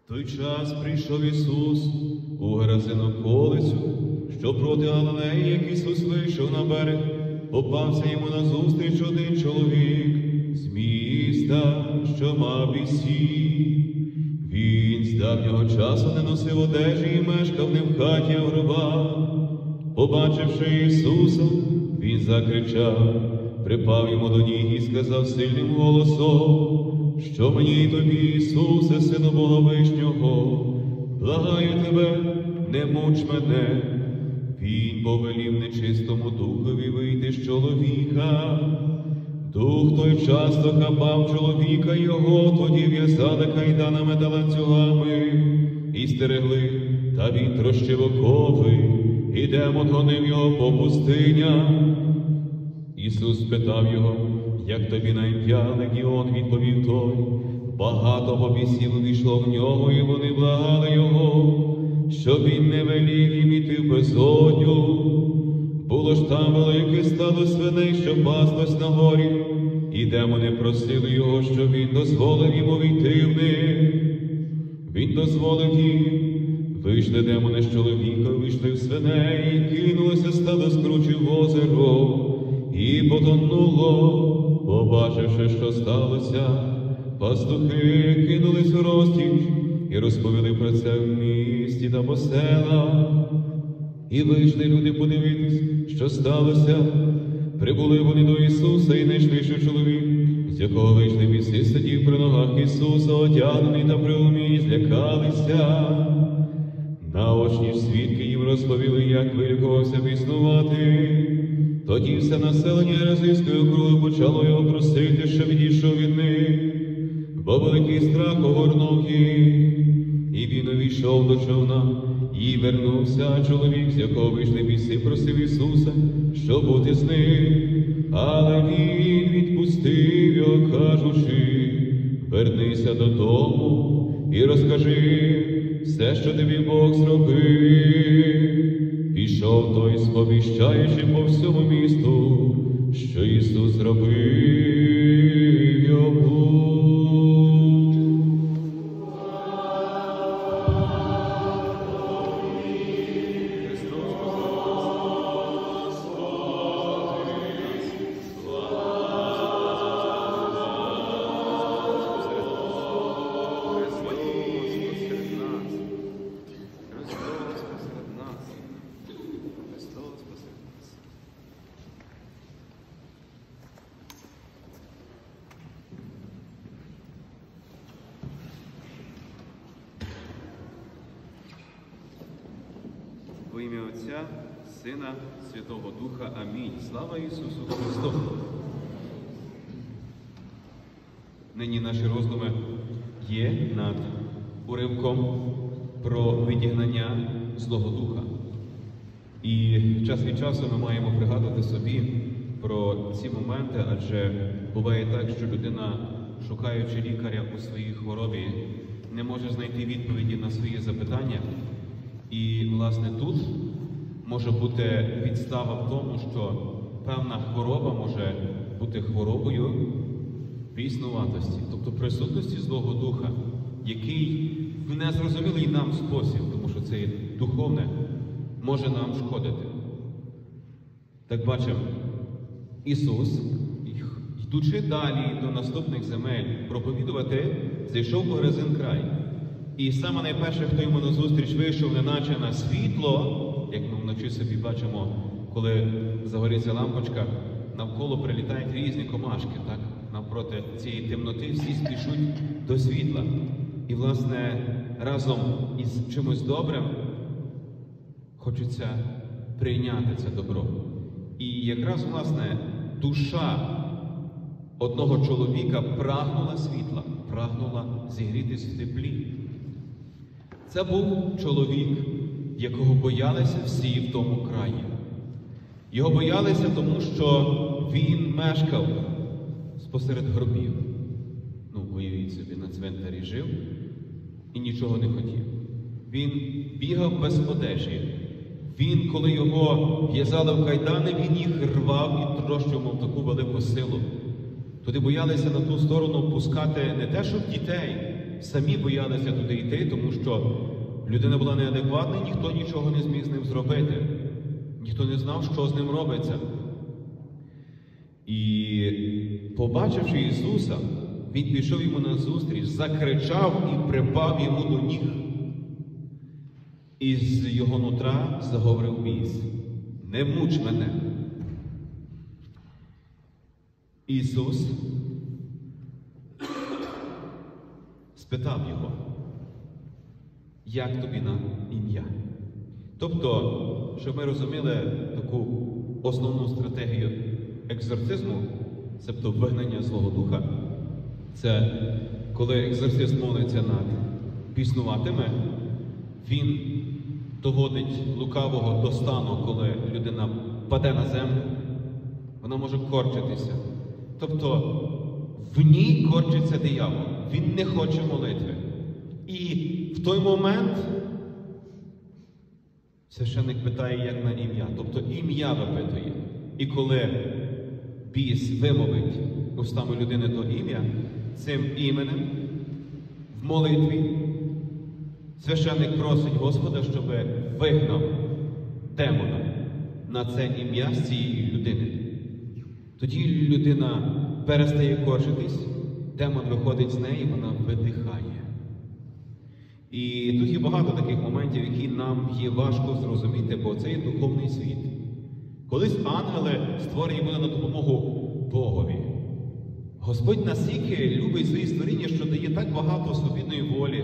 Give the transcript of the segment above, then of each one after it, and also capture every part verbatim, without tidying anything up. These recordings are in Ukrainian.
В той час прийшов Ісус у Геразину околицю, що проти Галилеї, як Ісус вийшов на берег, попався йому назустріч один чоловік з міста, що мав вісіль. Він з давнього часу не носив одежі і мешкав не в хаті, а в гробах. Побачивши Ісуса, він закричав, припав йому до ніг і сказав сильним голосом: що мені й тобі, Ісусе, Сину Бога Вишнього, благаю тебе, не муч мене. Він повелів нечистому духові вийти з чоловіка. Дух той часто хапав чоловіка його, тоді в'язали кайданами та ланцюгами і стерегли, та він трощив окови, і демон гонив його по пустиням. Ісус спитав його: як тобі на ім'я? Легіон, відповів той. Багато побісів увійшло в нього, і вони благали його, щоб він не велів їм іти в безодню. Було ж там велике стадо свиней, що паслось на горі, і демони просили його, щоб він дозволив їм увійти в них. Він дозволив їм. Вийшли демони з чоловіка, вийшли в свиней, і кинулося стадо скручі в озеро, і потонуло. Побачивши, що сталося, пастухи кинулись у розтіч і розповіли про це в місті та по селах. І вийшли люди подивитись, що сталося. Прибули вони до Ісуса і знайшли, що чоловік, з якого вийшли біси, сидів при ногах Ісуса, одягнений та при умі, і злякалися. Наочні ж свідки їм розповіли, як вилікувався біснувати. Тоді все населення Геразинської округи почало його просити, що відійшов від них, бо великий страх огорнув їх. І він увійшов до човна, і вернувся, а чоловік, з якого вийшли біси, просив Ісуса, щоб бути з ним. Але він відпустив його, кажучи: вернися додому і розкажи все, що тобі Бог зробив. Пішов той, сповіщаючи по всьому місту, що Ісус зробив йому. Во ім'я Отця, Сина, Святого Духа. Амінь. Слава Ісусу Христу! Нині наші роздуми є над уривком про відігнання Злого Духа. І час від часу ми маємо пригадувати собі про ці моменти, адже буває так, що людина, шукаючи лікаря у своїй хворобі, не може знайти відповіді на свої запитання. І, власне, тут може бути підстава в тому, що певна хвороба може бути хворобою піснуватості, тобто присутності Злого Духа, який в незрозумілий нам спосіб, тому що це духовне, може нам шкодити. Так бачимо, Ісус, йдучи далі до наступних земель проповідувати, зайшов у Геразин край. І саме найперше, хто йому назустріч вийшов, неначе на світло, як ми вночі собі бачимо, коли загориться лампочка, навколо прилітають різні комашки, так? Навпроти цієї темноти всі спішуть до світла. І, власне, разом із чимось добрим хочеться прийняти це добро. І якраз, власне, душа одного чоловіка прагнула світла, прагнула зігрітись в теплі. Це був чоловік, якого боялися всі в тому краї. Його боялися, тому що він мешкав спосеред гробів. Ну, уявіть собі, на цвинтарі жив і нічого не хотів. Він бігав без одежі. Він, коли його в'язали в кайдани, він їх рвав і трощив, мов таку велику силу. Туди боялися на ту сторону пускати не те, щоб дітей, самі боялися туди йти, тому що людина була неадекватна, і ніхто нічого не зміг з ним зробити. Ніхто не знав, що з ним робиться. І, побачивши Ісуса, Він пішов йому назустріч, закричав і припав йому до ніг. І з його нутра заговорив біс: «Не муч мене!» Ісус спитав його: «Як тобі на ім'я?» Тобто, щоб ми розуміли таку основну стратегію екзорцизму, тобто вигнання Злого Духа, це коли екзорцист молиться над біснуватими, він доводить лукавого до стану, коли людина паде на землю, вона може корчитися. Тобто в ній корчиться диявол, він не хоче молитви. І в той момент священник питає, як на ім'я, тобто ім'я випитує. І коли біс вимовить устами людини то ім'я, цим іменем в молитві священник просить Господа, щоб вигнав демона на це ім'я з цієї людини. Тоді людина перестає корчитись, демон виходить з неї, вона видихає. І тут є багато таких моментів, які нам є важко зрозуміти, бо це є духовний світ. Колись ангели створені були на допомогу Богові. Господь настільки любить свої створіння, що дає так багато свобідної волі,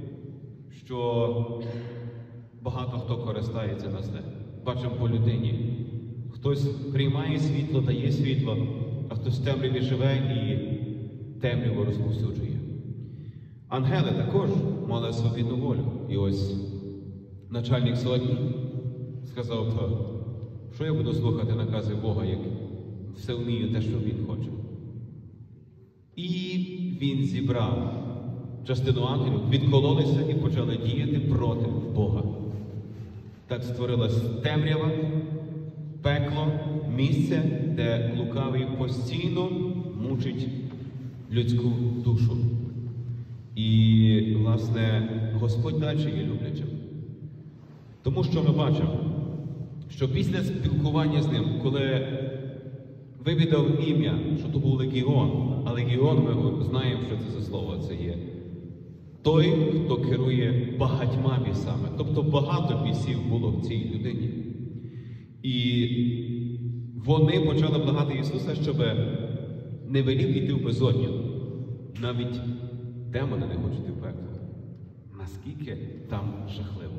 що багато хто користається на це. Бачимо по людині. Хтось приймає світло, дає світло, а хтось в темряві живе і темряву розповсюджує. Ангели також мали свобідну волю. І ось начальник сотні сказав: то, що я буду слухати накази Бога, як все вмію те, що Він хоче. І він зібрав частину ангелів, відкололися і почали діяти проти Бога. Так створилась темрява, пекло, місце, де лукавий постійно мучить людську душу. І, власне, Господь далі є люблячим. Тому що ми бачимо, що після спілкування з ним, коли вивідав ім'я, що то був легіон, а легіон, ми знаємо, що це за слово, це є той, хто керує багатьма бісами. Тобто багато бісів було в цій людині. І вони почали благати Ісуса, щоб не велів іти в безодню. Навіть демони не хочуть йти в пекло. Наскільки там жахливо.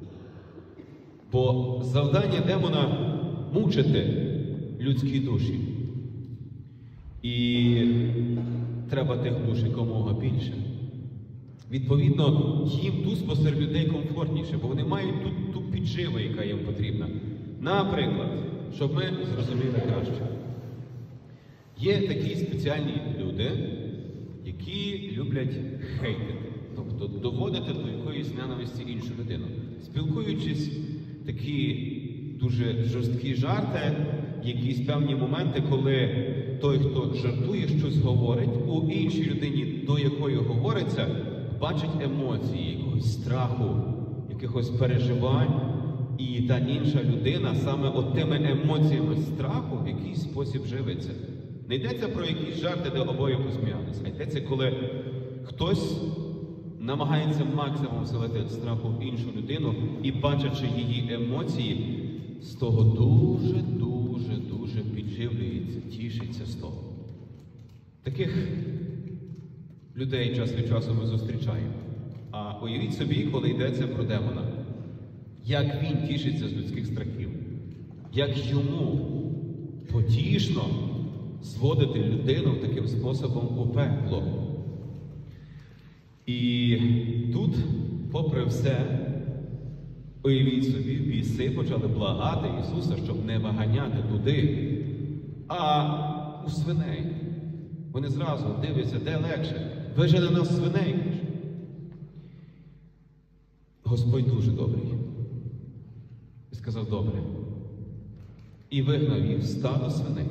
Бо завдання демона – мучити людські душі. І треба тих душ якомога більше. Відповідно, їм тут посеред людей комфортніше, бо вони мають тут ту підживу, яка їм потрібна. Наприклад, щоб ми зрозуміли краще. Є такі спеціальні люди, які люблять хейтити, тобто доводити до якоїсь ненависті іншу людину. Спілкуючись, такі дуже жорсткі жарти, якісь певні моменти, коли той, хто жартує, щось говорить, у іншій людині, до якої говориться, бачить емоції, якогось страху, якихось переживань, і та інша людина саме от тими емоціями страху в якийсь спосіб живиться. Не йдеться про якісь жарти, де обоє посміялися, а йдеться, коли хтось намагається максимум вселити страху в іншу людину і, бачачи її емоції, з того дуже-дуже-дуже підживлюється, тішиться з того. Таких людей час від часу ми зустрічаємо. А уявіть собі, коли йдеться про демона, як він тішиться з людських страхів, як йому потішно зводити людину таким способом у пекло. І тут, попри все, уявіть собі, біси почали благати Ісуса, щоб не виганяти туди, а у свиней. Вони зразу дивляться, де легше. Вижени нас свиней. Господь дуже добрий. І сказав: добре. І вигнав їх стадо свиней.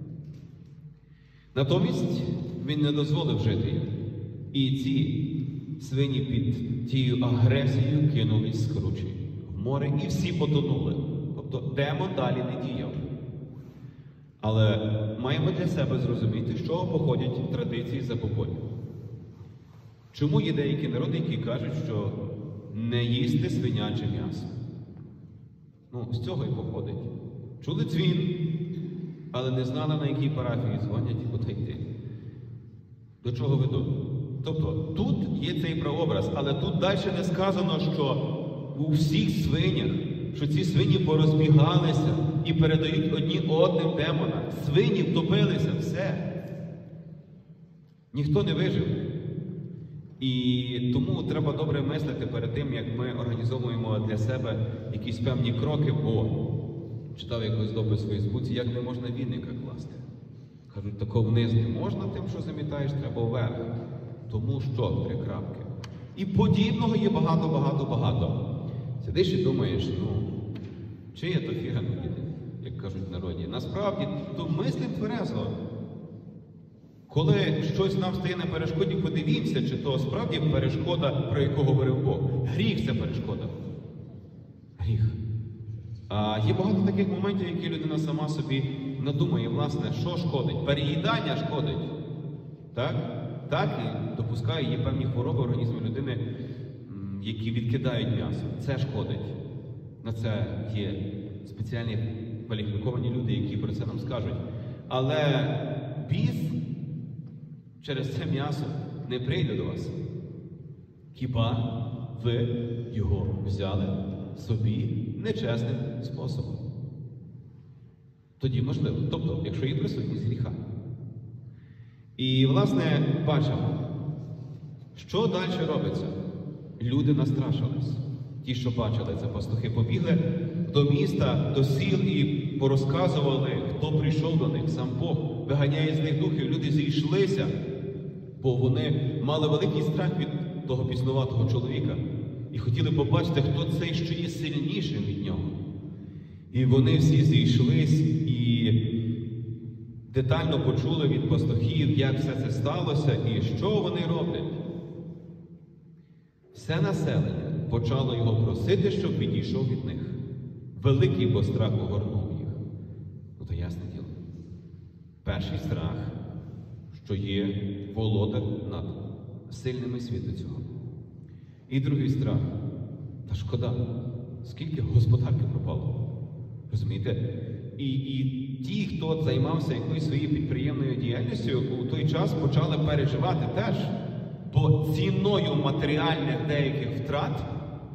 Натомість він не дозволив жити їм. І ці свині під тією агресією кинулись з кручі в море і всі потонули. Тобто демон далі не діяв. Але маємо для себе зрозуміти, з чого походять традиції забобонів. Чому є деякі народи, які кажуть, що не їсти свиняче м'ясо? Ну, з цього і походить. Чули дзвін, але не знали, на якій парафії дзвонять і куди йти. До чого веду? Тобто, тут є цей прообраз, але тут далі не сказано, що у всіх свинях, що ці свині порозбігалися і передають одні одним демонам. Свині втопилися, все. Ніхто не вижив. І тому треба добре мислити перед тим, як ми організовуємо для себе якісь певні кроки, бо читав якийсь допис у Фейсбуці, як не можна вінника класти. Кажуть, тако вниз не можна, тим, що замітаєш, треба вверх. Тому що три крапки. І подібного є багато-багато-багато. Сидиш і думаєш, ну, чия то фіга не їде, як кажуть в народі. Насправді, то мислим тверезо. Коли щось нам стає на перешкоді, подивімося, чи то справді перешкода, про яку говорив Бог. Гріх – це перешкода. Гріх. А є багато таких моментів, які людина сама собі надумає, власне, що шкодить. Переїдання шкодить. Так? Так, і допускає, є певні хвороби в організмі людини, які відкидають м'ясо. Це шкодить. На це є спеціальні кваліфіковані люди, які про це нам скажуть. Але біс через це м'ясо не прийде до вас. Хіба ви його взяли собі нечесним способом? Тоді можливо. Тобто, якщо є присутність гріха. І, власне, бачимо, що далі робиться. Люди настрашились. Ті, що бачили це, пастухи, побігли до міста, до сіл і порозказували, хто прийшов до них, сам Бог виганяє з них духів. Люди зійшлися, бо вони мали великий страх від того піснуватого чоловіка і хотіли побачити, хто цей, що є сильнішим від нього. І вони всі зійшлись і детально почули від пастухів, як все це сталося і що вони роблять. Все населення почало його просити, щоб відійшов від них. Великий бо страх огорнув їх. Ну то ясне діло. Перший страх, що є володар над сильними світу цього. І другий страх. Та шкода, скільки господарки пропало. Розумієте? І, і ті, хто займався якоюсь своєю підприємною діяльністю, у той час почали переживати теж. Бо ціною матеріальних деяких втрат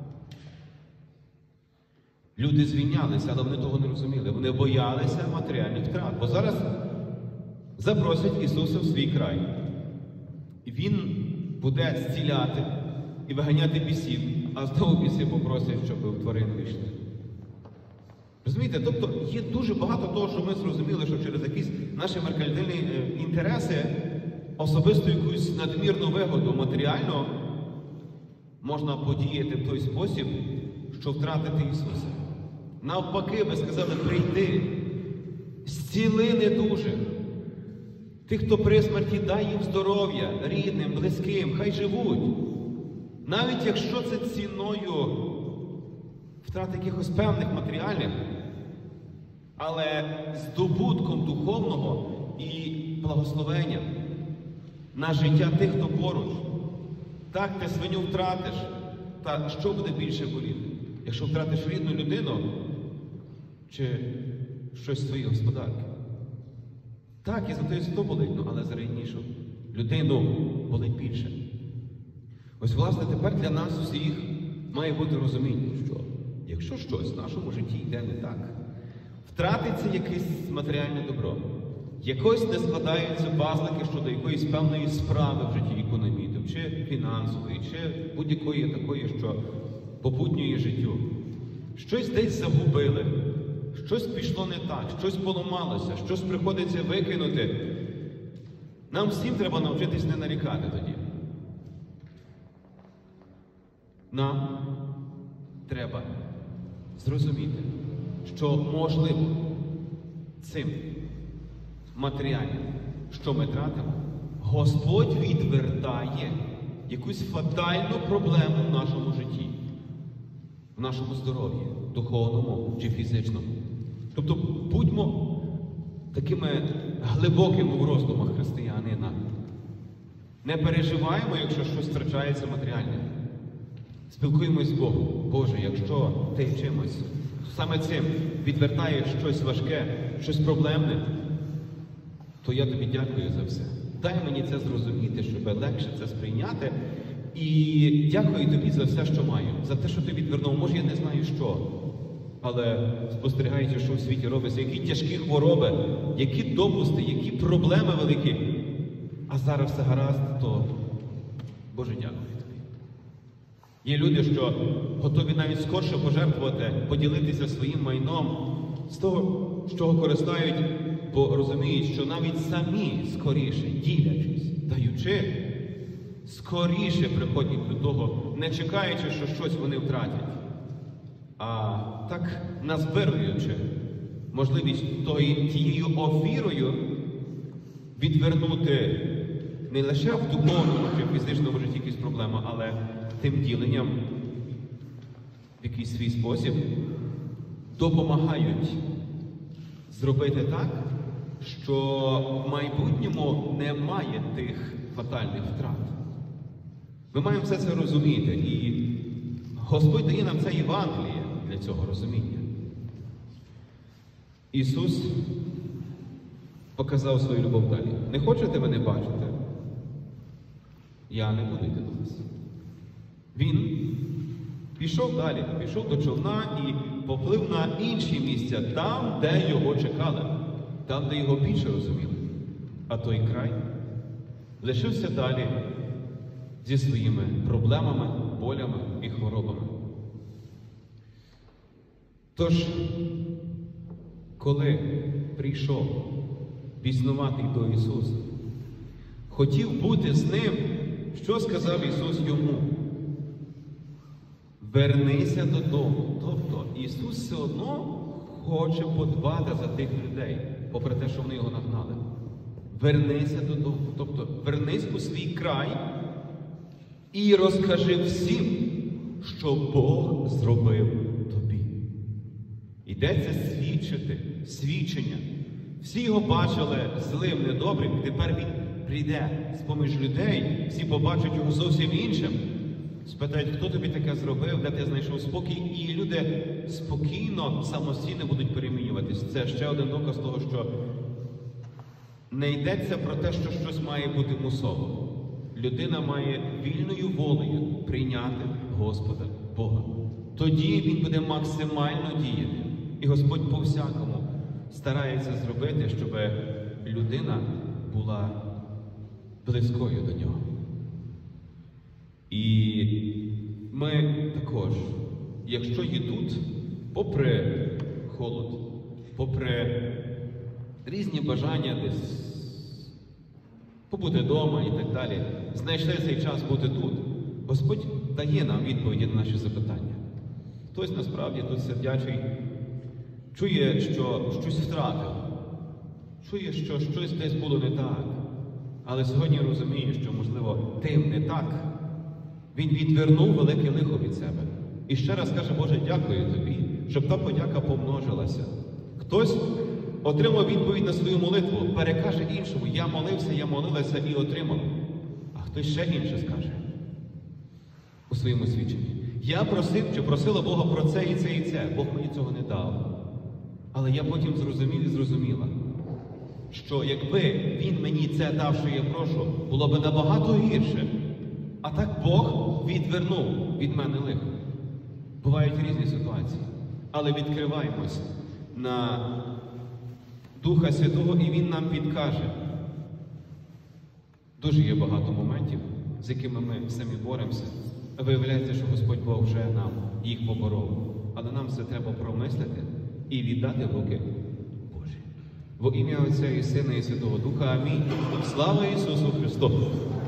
люди звільнялися, але вони того не розуміли. Вони боялися матеріальних втрат. Бо зараз запросять Ісуса в свій край. І Він буде зціляти і виганяти бісів, а знову біси попросять, щоб в тварин вийшли. Розумієте? Тобто є дуже багато того, що ми зрозуміли, що через якісь наші меркантильні інтереси особисто якусь надмірну вигоду матеріально можна подіяти в той спосіб, що втратити Ісуса. Навпаки, ви сказали, прийди, зціли недужих. Тих, хто при смерті, дай їм здоров'я, рідним, близьким, хай живуть. Навіть якщо це ціною втрати якихось певних матеріальних, але здобутком духовного і благословенням на життя тих, хто поруч. Так, ти свиню втратиш, та що буде більше боліти? Якщо втратиш рідну людину, чи щось своєї господарки? Так, і за те сто болить, ну, але за ріднішу людину болить більше. Ось, власне, тепер для нас всіх має бути розуміння, що якщо щось в нашому житті йде не так, втратиться якесь матеріальне добро, якось не складаються пазлики щодо якоїсь певної справи в житті економітів, чи фінансової, чи будь-якої такої, що попутнює життю. Щось десь загубили, щось пішло не так, щось поламалося, щось приходиться викинути. Нам всім треба навчитись не нарікати тоді. Нам треба зрозуміти, що можливо цим матеріальним, що ми тратимо, Господь відвертає якусь фатальну проблему в нашому житті, в нашому здоров'ї, духовному чи фізичному. Тобто будьмо такими глибокими в роздумах християнина. Не переживаємо, якщо щось втрачається матеріальне. Спілкуємось з Богом. Боже, якщо ти чимось, саме цим відвертаєш щось важке, щось проблемне, то я тобі дякую за все. Дай мені це зрозуміти, щоб легше це сприйняти. І дякую тобі за все, що маю. За те, що ти відвернув. Може, я не знаю що. Але спостерігаючи, що в світі робиться, які тяжкі хвороби, які допусти, які проблеми великі. А зараз все гаразд, то Боже, дякую тобі. Є люди, що готові навіть скорше пожертвувати, поділитися своїм майном з того, з чого користають, бо розуміють, що навіть самі скоріше, ділячись, даючи, скоріше приходять до того, не чекаючи, що щось вони втратять, а так назбируючи можливість тої, тією офірою відвернути не лише в духовному чи в фізичному житті якісь проблеми, але тим діленням в якийсь свій спосіб допомагають зробити так, що в майбутньому немає тих фатальних втрат. Ми маємо все це розуміти, і Господь дає нам це Євангеліє для цього розуміння. Ісус показав свою любов далі. Не хочете мене бачити? Я не буду йти до вас. Він пішов далі, пішов до човна і поплив на інші місця, там, де його чекали, там, де його більше розуміли. А той край лишився далі зі своїми проблемами, болями і хворобами. Тож, коли прийшов біснуватий до Ісуса, хотів бути з ним, що сказав Ісус йому? Вернися додому. Тобто Ісус все одно хоче подбати за тих людей, попри те, що вони його нагнали. Вернися додому. Тобто вернись у свій край і розкажи всім, що Бог зробив тобі. Йдеться свідчити, свідчення. Всі його бачили злим, недобрим, тепер він прийде з-поміж людей, всі побачать його зовсім іншим. Спитають, хто тобі таке зробив, де ти знайшов спокій, і люди спокійно, самостійно будуть перемінюватись. Це ще один доказ того, що не йдеться про те, що щось має бути мусово. Людина має вільною волею прийняти Господа Бога. Тоді він буде максимально діяти. І Господь по-всякому старається зробити, щоб людина була близькою до нього. І ми також, якщо є тут, попри холод, попри різні бажання десь побути вдома і так далі, знайшли цей час бути тут, Господь дає нам відповіді на наші запитання. Хтось насправді тут сидячий чує, що щось втратив, чує, що щось десь було не так, але сьогодні розуміє, що, можливо, тим не так. Він відвернув велике лихо від себе. І ще раз каже, Боже, дякую тобі, щоб та подяка помножилася. Хтось отримав відповідь на свою молитву, перекаже іншому, я молився, я молилася і отримав. А хтось ще інше скаже у своєму свідченні. Я просив, чи просила Бога про це і це і це. Бог мені цього не дав. Але я потім зрозумів і зрозуміла, що якби Він мені це дав, що я прошу, було б набагато гірше. А так Бог відвернув від мене лихо. Бувають різні ситуації. Але відкриваємось на Духа Святого, і Він нам підкаже. Дуже є багато моментів, з якими ми самі боремося. Виявляється, що Господь Бог вже нам їх поборов. Але нам це треба промислити і віддати в руки Божі. Во ім'я Отця і Сина і Святого Духа. Амінь. Слава Ісусу Христу!